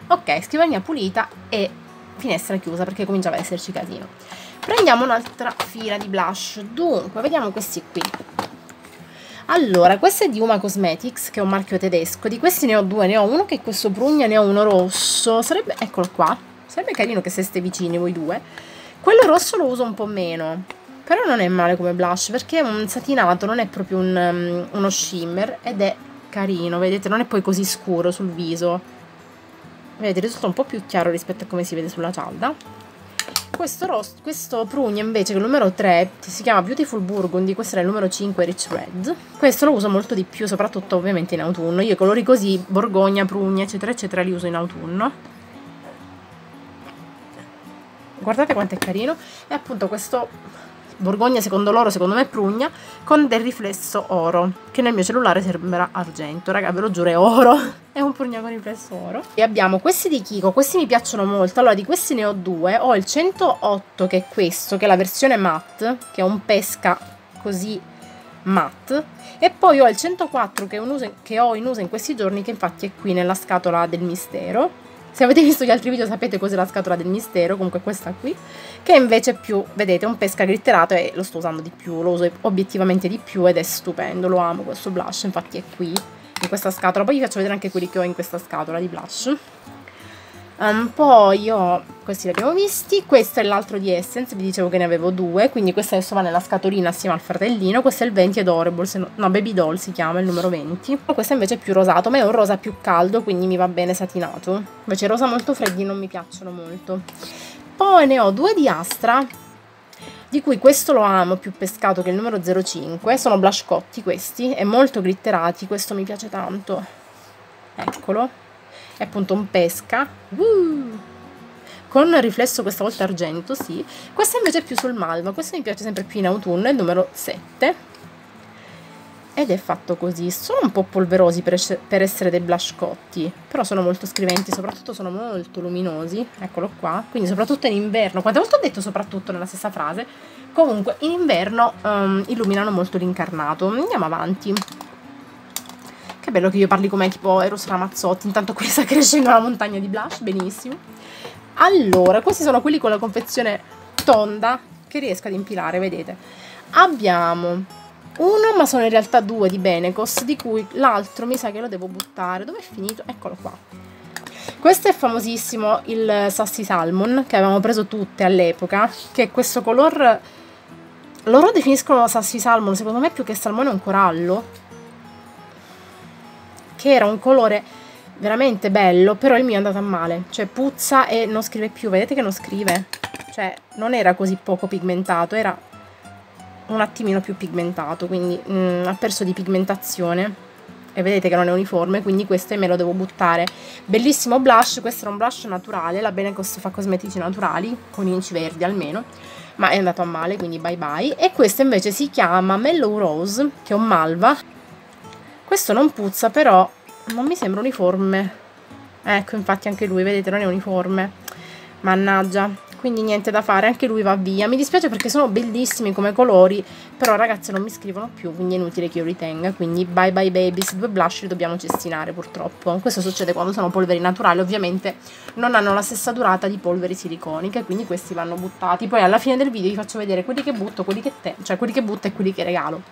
Ok, scrivania pulita e finestra chiusa perché cominciava ad esserci casino. Prendiamo un'altra fila di blush. Dunque, vediamo questi qui. Allora, questo è di Uma Cosmetics, che è un marchio tedesco. Di questi ne ho due, ne ho uno che è questo prugna, ne ho uno rosso. Sarebbe, eccolo qua, sarebbe carino che se ste vicini voi due. Quello rosso lo uso un po' meno, però non è male come blush, perché è un satinato, non è proprio uno shimmer, ed è carino, vedete? Non è poi così scuro sul viso. Vedete, risulta un po' più chiaro rispetto a come si vede sulla cialda. Questo prugna invece, che è il numero 3, si chiama Beautiful Burgundy, questo era il numero 5 Rich Red. Questo lo uso molto di più, soprattutto ovviamente in autunno. Io i colori così, borgogna, prugna, eccetera, eccetera, li uso in autunno. Guardate quanto è carino. E appunto questo borgogna, secondo loro, secondo me è prugna, con del riflesso oro, che nel mio cellulare sembra argento. Raga, ve lo giuro, è oro. È un prugna con riflesso oro. E abbiamo questi di Kiko, questi mi piacciono molto. Allora, di questi ne ho due. Ho il 108, che è questo, che è la versione matte, che è un pesca così matte. E poi ho il 104, che ho in uso in questi giorni, che infatti è qui nella scatola del mistero. Se avete visto gli altri video sapete cos'è la scatola del mistero, comunque questa qui, che invece è più, vedete, un pesca glitterato, e lo sto usando di più, lo uso obiettivamente di più ed è stupendo, lo amo questo blush, infatti è qui, in questa scatola. Poi vi faccio vedere anche quelli che ho in questa scatola di blush. Poi questi li abbiamo visti, questo è l'altro di Essence, vi dicevo che ne avevo due, quindi questo adesso va nella scatolina assieme al fratellino. Questo è il 20 Adorable, no, Baby Doll si chiama, il numero 20. Questo invece è più rosato, ma è un rosa più caldo, quindi mi va bene satinato. Invece rosa molto freddi non mi piacciono molto. Poi ne ho due di Astra, di cui questo lo amo, più pescato, che è il numero 05. Sono blush cotti questi, e molto glitterati, questo mi piace tanto. Eccolo. È appunto un pesca con riflesso questa volta argento, sì. Questo invece è più sul malva, questo mi piace sempre più in autunno, è il numero 7 ed è fatto così. Sono un po' polverosi per essere dei blush cotti, però sono molto scriventi, soprattutto sono molto luminosi. Eccolo qua, quindi soprattutto in inverno, quante volte ho detto soprattutto nella stessa frase, comunque in inverno illuminano molto l'incarnato. Andiamo avanti. Che bello che io parli come tipo Eros Ramazzotti, intanto qui sta crescendo una montagna di blush, benissimo. Allora, questi sono quelli con la confezione tonda che riesco ad impilare, vedete. Abbiamo uno, ma sono in realtà due di Benecos, di cui l'altro mi sa che lo devo buttare. Dov'è finito? Eccolo qua. Questo è famosissimo, il Sassy Salmon, che avevamo preso tutte all'epoca, che è questo color, loro definiscono Sassy Salmon, secondo me più che salmone è un corallo, che era un colore veramente bello, però il mio è andato a male, cioè puzza e non scrive più, vedete che non scrive, cioè non era così poco pigmentato, era un attimino più pigmentato, quindi ha perso di pigmentazione e vedete che non è uniforme, quindi questo me lo devo buttare. Bellissimo blush, questo era un blush naturale, la Benecos fa cosmetici naturali, con inci verdi almeno, ma è andato a male, quindi bye bye. E questo invece si chiama Mellow Rose, che è un malva. Questo non puzza, però non mi sembra uniforme. Ecco, infatti anche lui, vedete, non è uniforme. Mannaggia. Quindi niente da fare, anche lui va via. Mi dispiace perché sono bellissimi come colori, però ragazze non mi scrivono più, quindi è inutile che io li tenga. Quindi bye bye babies, due blush li dobbiamo cestinare purtroppo. Questo succede quando sono polveri naturali, ovviamente non hanno la stessa durata di polveri siliconiche, quindi questi vanno buttati. Poi alla fine del video vi faccio vedere quelli che butto, quelli che cioè quelli che butto e quelli che regalo.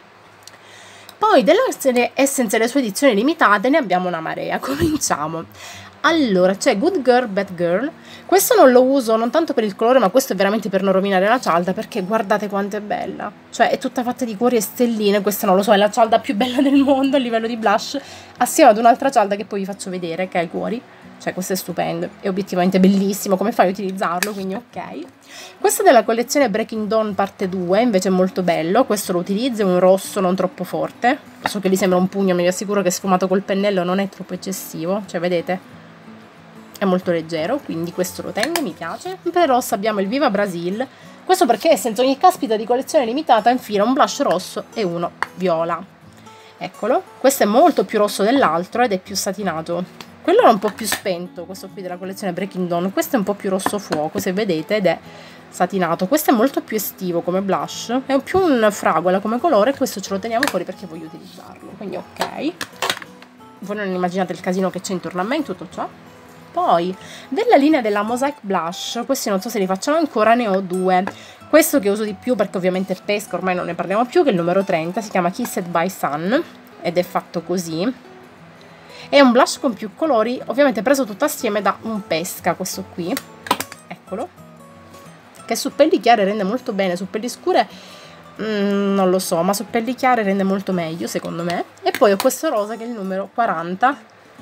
Poi delle Essence e le sue edizioni limitate ne abbiamo una marea, cominciamo. Allora, c'è Good Girl, Bad Girl. Questo non lo uso non tanto per il colore, ma questo è veramente per non rovinare la cialda, perché guardate quanto è bella. Cioè, è tutta fatta di cuori e stelline, questa non lo so, è la cialda più bella del mondo a livello di blush, assieme ad un'altra cialda che poi vi faccio vedere, che è i cuori. Cioè, questo è stupendo, è obiettivamente bellissimo, come fai a utilizzarlo, quindi ok. Questo è della collezione Breaking Dawn parte 2, invece è molto bello, questo lo utilizzo, è un rosso non troppo forte, so che gli sembra un pugno, ma vi assicuro che sfumato col pennello non è troppo eccessivo, cioè vedete, è molto leggero, quindi questo lo tengo, mi piace. Per rossa abbiamo il Viva Brasil, questo perché senza ogni caspita di collezione limitata infila un blush rosso e uno viola. Eccolo, questo è molto più rosso dell'altro ed è più satinato. Quello era un po' più spento, questo qui della collezione Breaking Dawn, questo è un po' più rosso fuoco, se vedete, ed è satinato. Questo è molto più estivo come blush, è più un fragola come colore, e questo ce lo teniamo fuori perché voglio utilizzarlo, quindi ok. Voi non immaginate il casino che c'è intorno a me in tutto ciò. Poi della linea della Mosaic Blush, questi non so se li facciano ancora, ne ho due. Questo che uso di più perché ovviamente pesca, ormai non ne parliamo più, che è il numero 30, si chiama Kissed by Sun ed è fatto così. È un blush con più colori, ovviamente preso tutto assieme da un pesca, questo qui, eccolo, che su pelli chiare rende molto bene, su pelli scure non lo so, ma su pelli chiare rende molto meglio secondo me. E poi ho questo rosa che è il numero 40,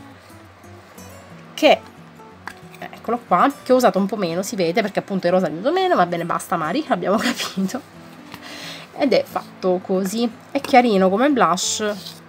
che eccolo qua, che ho usato un po' meno, si vede perché appunto il rosa li uso meno, va bene, basta Mari, abbiamo capito. Ed è fatto così, è chiarino come blush,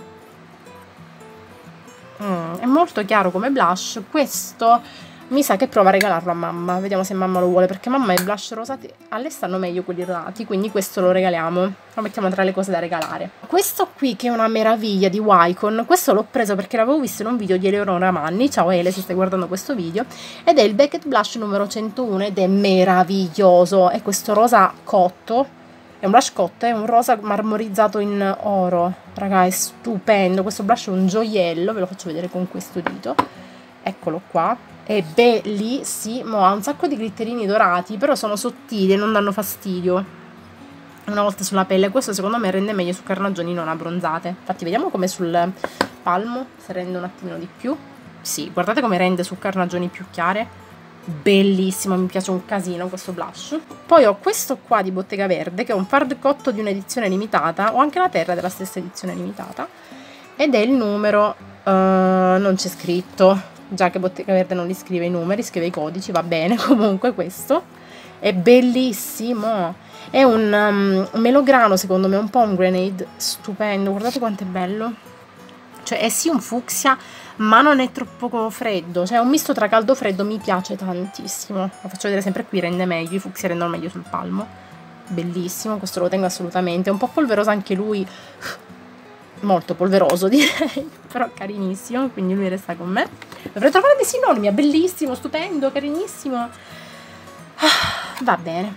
è molto chiaro come blush. Questo mi sa che prova a regalarlo a mamma, vediamo se mamma lo vuole, perché mamma i blush rosati a lei stanno meglio quelli rosati, quindi questo lo regaliamo, lo mettiamo tra le cose da regalare. Questo qui che è una meraviglia di Wycon, questo l'ho preso perché l'avevo visto in un video di Eleonora Manni, ciao Ele se stai guardando questo video, ed è il Beckett Blush numero 101 ed è meraviglioso, è questo rosa cotto, è un blush cotto, è un rosa marmorizzato in oro, raga, è stupendo, questo blush è un gioiello, ve lo faccio vedere con questo dito, eccolo qua, è bellissimo, ha un sacco di glitterini dorati, però sono sottili e non danno fastidio una volta sulla pelle. Questo secondo me rende meglio su carnagioni non abbronzate, infatti vediamo come sul palmo, se rende un attimino di più, sì, guardate come rende su carnagioni più chiare, bellissimo, mi piace un casino questo blush. Poi ho questo qua di Bottega Verde che è un fard cotto di un'edizione limitata, ho anche la terra della stessa edizione limitata ed è il numero non c'è scritto, già che Bottega Verde non li scrive i numeri, scrive i codici, va bene. Comunque questo è bellissimo, è un melograno, secondo me un pomegranate stupendo, guardate quanto è bello, cioè è sì un fucsia ma non è troppo freddo, cioè è un misto tra caldo e freddo, mi piace tantissimo, lo faccio vedere sempre qui, rende meglio, i fucsia rendono meglio sul palmo, bellissimo, questo lo tengo assolutamente, è un po' polveroso anche lui, molto polveroso direi, però carinissimo, quindi lui resta con me. Dovrei trovare dei sinonimi, è bellissimo, stupendo, carinissimo. Va bene.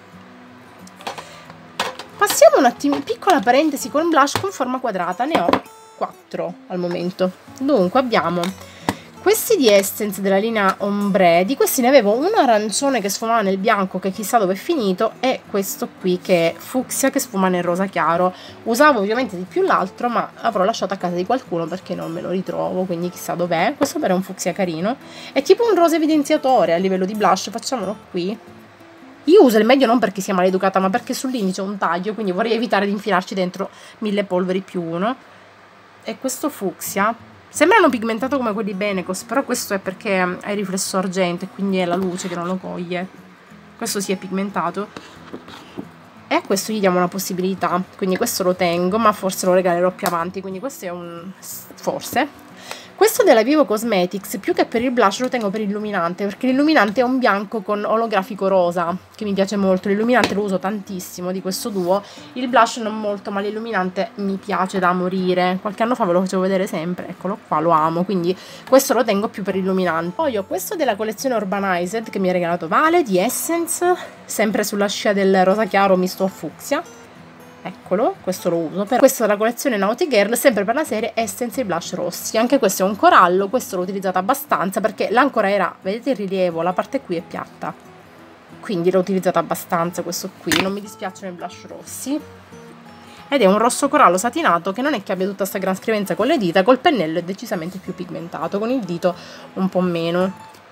Passiamo un attimo, piccola parentesi con blush con forma quadrata, ne ho 4 al momento. Dunque abbiamo questi di Essence della linea Ombre, di questi ne avevo un arancione che sfumava nel bianco che chissà dove è finito e questo qui che è fucsia che sfuma nel rosa chiaro. Usavo ovviamente di più l'altro ma avrò lasciato a casa di qualcuno perché non me lo ritrovo, quindi chissà dov'è. Questo però è un fucsia carino, è tipo un rosa evidenziatore a livello di blush, facciamolo qui. Io uso il medio non perché sia maleducata ma perché sull'indice ho un taglio, quindi vorrei evitare di infilarci dentro 1000 polveri più uno. E questo fucsia sembrano pigmentato come quelli Benecos, però questo è perché ha il riflesso argento e quindi è la luce che non lo coglie. Questo sì è pigmentato e a questo gli diamo una possibilità, quindi questo lo tengo ma forse lo regalerò più avanti, quindi questo è un forse. Questo della Vivo Cosmetics, più che per il blush lo tengo per l'illuminante, perché l'illuminante è un bianco con olografico rosa, che mi piace molto, l'illuminante lo uso tantissimo di questo duo, il blush non molto, ma l'illuminante mi piace da morire, qualche anno fa ve lo facevo vedere sempre, eccolo qua, lo amo, quindi questo lo tengo più per l'illuminante. Poi ho questo della collezione Urbanized, che mi ha regalato Vale, di Essence, sempre sulla scia del rosa chiaro misto a fucsia. Eccolo, questo lo uso per questo della collezione Naughty Girl, sempre per la serie Essence e blush rossi. Anche questo è un corallo, questo l'ho utilizzato abbastanza perché l'ancora era, vedete il rilievo, la parte qui è piatta, quindi l'ho utilizzato abbastanza questo qui, non mi dispiacciono i blush rossi. Ed è un rosso corallo satinato che non è che abbia tutta questa gran scrivenza con le dita, col pennello è decisamente più pigmentato, con il dito un po' meno.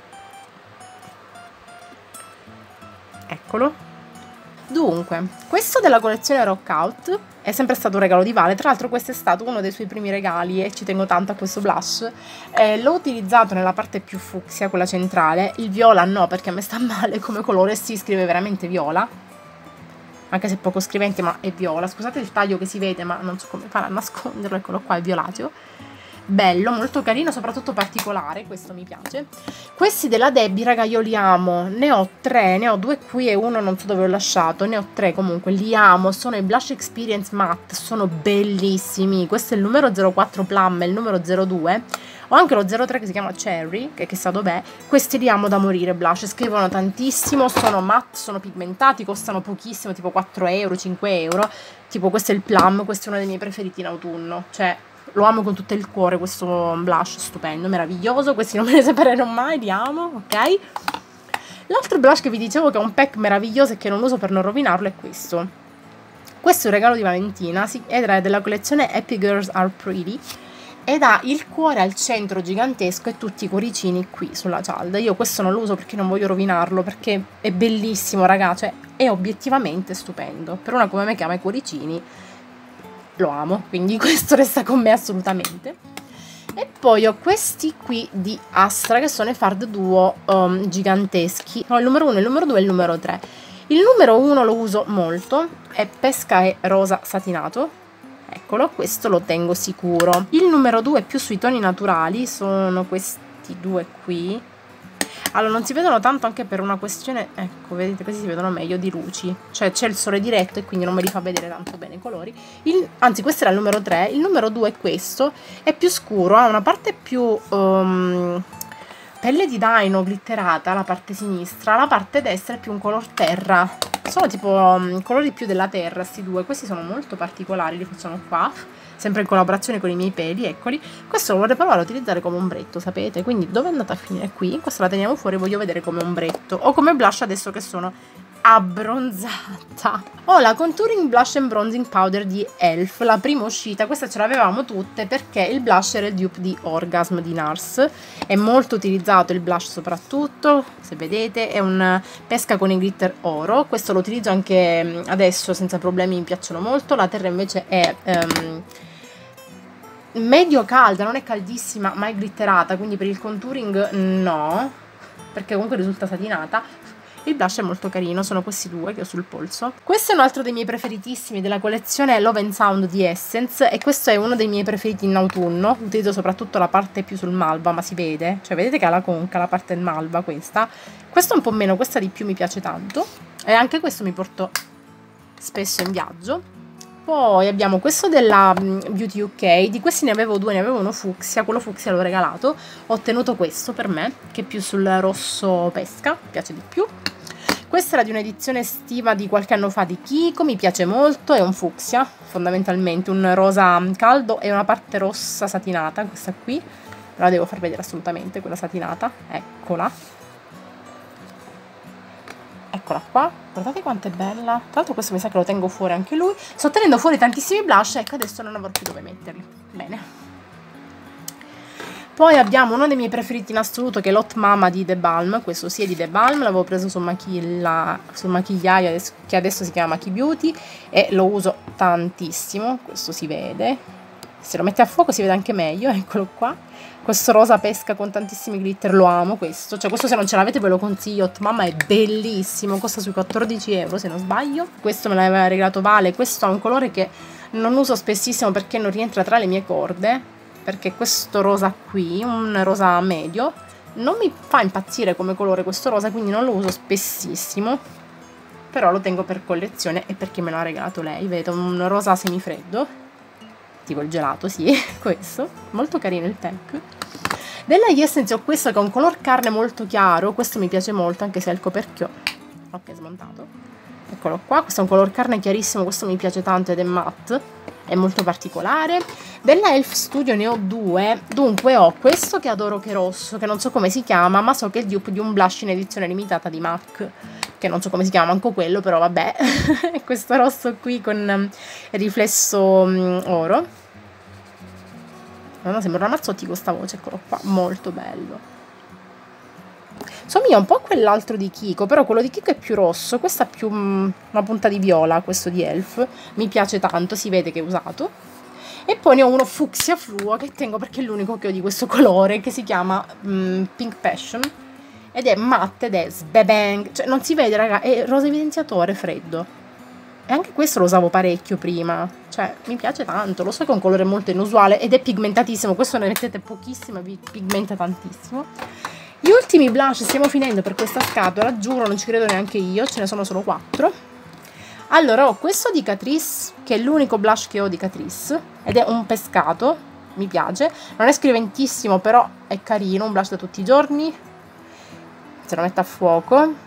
Eccolo. Dunque, questo della collezione Rock Out è sempre stato un regalo di Vale, tra l'altro questo è stato uno dei suoi primi regali e ci tengo tanto a questo blush. L'ho utilizzato nella parte più fucsia, quella centrale, il viola no perché a me sta male come colore, si scrive veramente viola, anche se poco scrivente ma è viola, scusate il taglio che si vede ma non so come fare a nasconderlo, eccolo qua, è violateo. Bello, molto carino, soprattutto particolare, questo mi piace. Questi della Debbie, raga, io li amo, ne ho 3, ne ho 2 qui e uno non so dove l'ho lasciato, ne ho 3 comunque, li amo, sono i Blush Experience Matte, sono bellissimi. Questo è il numero 04 Plum e il numero 02, ho anche lo 03 che si chiama Cherry, che chissà dov'è. Questi li amo da morire, blush, scrivono tantissimo, sono matte, sono pigmentati, costano pochissimo, tipo 4 euro, 5 euro, tipo questo è il Plum, questo è uno dei miei preferiti in autunno, cioè lo amo con tutto il cuore, questo blush stupendo, meraviglioso, questi non me ne separerò mai, li amo, ok? L'altro blush che vi dicevo che è un pack meraviglioso e che non uso per non rovinarlo è questo. Questo è un regalo di Valentina, ed è della collezione Happy Girls Are Pretty, ed ha il cuore al centro gigantesco e tutti i cuoricini qui sulla cialda. Io questo non lo uso perché non voglio rovinarlo, perché è bellissimo, raga, cioè è obiettivamente stupendo. Per una come me che ama i cuoricini, lo amo, quindi questo resta con me assolutamente. E poi ho questi qui di Astra, che sono i Fard Duo giganteschi. Ho il numero 1, il numero 2 e il numero 3. Il numero 1 lo uso molto, è pesca e rosa satinato. Eccolo, questo lo tengo sicuro. Il numero 2 più sui toni naturali sono questi due qui. Allora, non si vedono tanto anche per una questione, ecco, vedete, questi si vedono meglio di luci. Cioè c'è il sole diretto e quindi non me li fa vedere tanto bene i colori. Anzi, questo era il numero 3, il numero 2 è questo, è più scuro, ha una parte più pelle di daino glitterata, la parte sinistra, la parte destra è più un color terra. Sono tipo colori più della terra, questi due. Questi sono molto particolari, li facciamo qua, sempre in collaborazione con i miei peli, eccoli. Questo lo vorrei provare a utilizzare come ombretto, sapete? Quindi dove è andata a finire? Qui. Questa la teniamo fuori, voglio vedere come ombretto o come blush adesso che sono abbronzata. Ho la Contouring Blush and Bronzing Powder di ELF, la prima uscita. Questa ce l'avevamo tutte perché il blush era il dupe di Orgasm di NARS. È molto utilizzato il blush, soprattutto se vedete è un pesca con i glitter oro. Questo lo utilizzo anche adesso senza problemi, mi piacciono molto. La terra invece è medio calda, non è caldissima ma è glitterata, quindi per il contouring no, perché comunque risulta satinata. Il blush è molto carino, sono questi due che ho sul polso. Questo è un altro dei miei preferitissimi della collezione Love and Sound di Essence, e questo è uno dei miei preferiti in autunno. Utilizzo soprattutto la parte più sul malva, ma si vede, cioè vedete che ha la conca, la parte del malva questa. Questo un po' meno, questa di più mi piace tanto, e anche questo mi porto spesso in viaggio. Poi abbiamo questo della Beauty UK, di questi ne avevo due, ne avevo uno fucsia, quello fucsia l'ho regalato, ho ottenuto questo per me, che è più sul rosso pesca, mi piace di più. Questa era di un'edizione estiva di qualche anno fa di Kiko, mi piace molto, è un fucsia, fondamentalmente un rosa caldo e una parte rossa satinata, questa qui, la devo far vedere assolutamente, quella satinata, eccola. Eccola qua, guardate quanto è bella. Tra l'altro questo mi sa che lo tengo fuori anche lui. Sto tenendo fuori tantissimi blush, ecco, adesso non avrò più dove metterli. Bene. Poi abbiamo uno dei miei preferiti in assoluto, che è l'Hot Mama di The Balm. Questo sì è di The Balm, l'avevo preso sul machillaio che adesso si chiama Maki Beauty, e lo uso tantissimo. Questo si vede, se lo mette a fuoco si vede anche meglio, eccolo qua. Questo rosa pesca con tantissimi glitter, lo amo questo, cioè questo se non ce l'avete ve lo consiglio, Hot Mama è bellissimo, costa sui 14 euro se non sbaglio. Questo me l'aveva regalato Vale, questo ha un colore che non uso spessissimo perché non rientra tra le mie corde, perché questo rosa qui, un rosa medio, non mi fa impazzire come colore questo rosa, quindi non lo uso spessissimo, però lo tengo per collezione e perché me l'ha regalato lei, vedete, un rosa semifreddo, tipo il gelato, sì, questo, molto carino il tag. Della Essence ho questo che è un color carne molto chiaro, questo mi piace molto anche se è il coperchio, ok, smontato, eccolo qua, questo è un color carne chiarissimo, questo mi piace tanto ed è matte, è molto particolare. Della Elf Studio ne ho due, dunque ho questo che adoro, che è rosso, che non so come si chiama, ma so che è il dupe di un blush in edizione limitata di MAC, che non so come si chiama manco quello, però vabbè, questo rosso qui con riflesso oro. No, sembra una Mazzotti con sta voce, eccolo qua, molto bello. Somiglia un po' a quell'altro di Kiko, però quello di Kiko è più rosso, questo ha più una punta di viola, questo di Elf, mi piace tanto, si vede che è usato. E poi ne ho uno fucsia fluo che tengo perché è l'unico che ho di questo colore, che si chiama Pink Passion, ed è matte ed è sbebang, cioè non si vede raga, è rosa evidenziatore freddo. E anche questo lo usavo parecchio prima, cioè mi piace tanto, lo so che è un colore molto inusuale ed è pigmentatissimo, questo ne mettete pochissimo, vi pigmenta tantissimo. Gli ultimi blush, stiamo finendo per questa scatola, giuro non ci credo neanche io, ce ne sono solo 4. Allora ho questo di Catrice, che è l'unico blush che ho di Catrice, ed è un pescato, mi piace, non è scriventissimo però è carino, un blush da tutti i giorni, se lo metto a fuoco.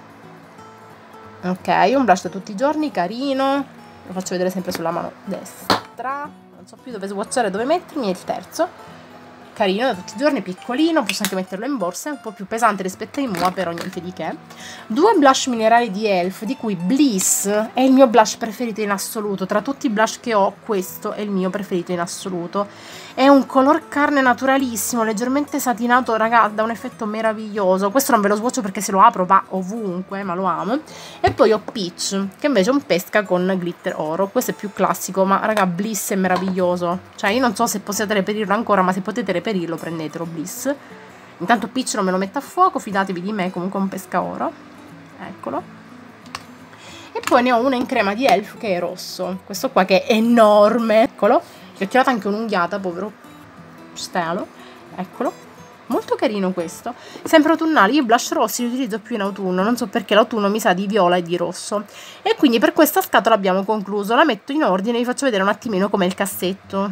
Ok, un blush da tutti i giorni, carino, lo faccio vedere sempre sulla mano destra, non so più dove swatchare, dove mettermi. È il terzo, carino da tutti i giorni, piccolino, posso anche metterlo in borsa, è un po' più pesante rispetto ai Mua, però niente di che. 2 blush minerali di Elf, di cui Bliss è il mio blush preferito in assoluto. Tra tutti i blush che ho, questo è il mio preferito in assoluto. È un color carne naturalissimo, leggermente satinato, raga, dà un effetto meraviglioso. Questo non ve lo swatcho perché se lo apro va ovunque, ma lo amo. E poi ho Peach, che invece è un pesca con glitter oro. Questo è più classico, ma raga, Bliss è meraviglioso. Cioè, io non so se possiate reperirlo ancora, ma se potete reperirlo, prendetelo, Bliss. Intanto Peach non me lo metto a fuoco, fidatevi di me, comunque è un pesca oro. Eccolo. E poi ne ho una in crema di Elf che è rosso. Questo qua che è enorme, eccolo. Gli ho tirato anche un'unghiata, povero stelo, eccolo, molto carino questo, sempre autunnali. Io i blush rossi li utilizzo più in autunno, non so perché l'autunno mi sa di viola e di rosso, e quindi per questa scatola abbiamo concluso. La metto in ordine e vi faccio vedere un attimino com'è il cassetto.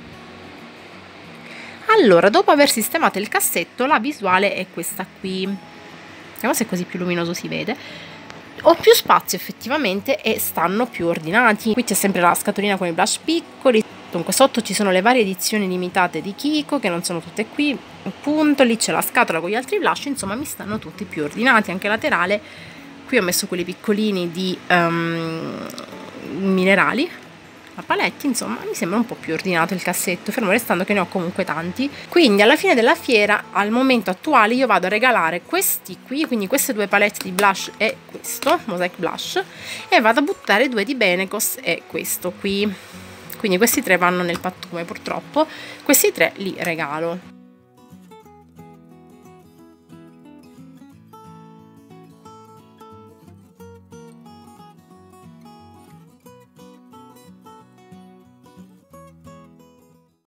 Allora, dopo aver sistemato il cassetto, la visuale è questa qui, vediamo se così più luminoso si vede. Ho più spazio effettivamente e stanno più ordinati. Qui c'è sempre la scatolina con i blush piccoli. Dunque sotto ci sono le varie edizioni limitate di Kiko, che non sono tutte qui, appunto. Lì c'è la scatola con gli altri blush, insomma mi stanno tutti più ordinati. Anche laterale, qui ho messo quelli piccolini di minerali, la palette, insomma mi sembra un po' più ordinato il cassetto, fermo restando che ne ho comunque tanti. Quindi alla fine della fiera, al momento attuale, io vado a regalare questi qui, quindi queste 2 palette di blush e questo Mosaic Blush, e vado a buttare 2 di Benecos e questo qui. Quindi questi 3 vanno nel pattume, purtroppo questi 3 li regalo.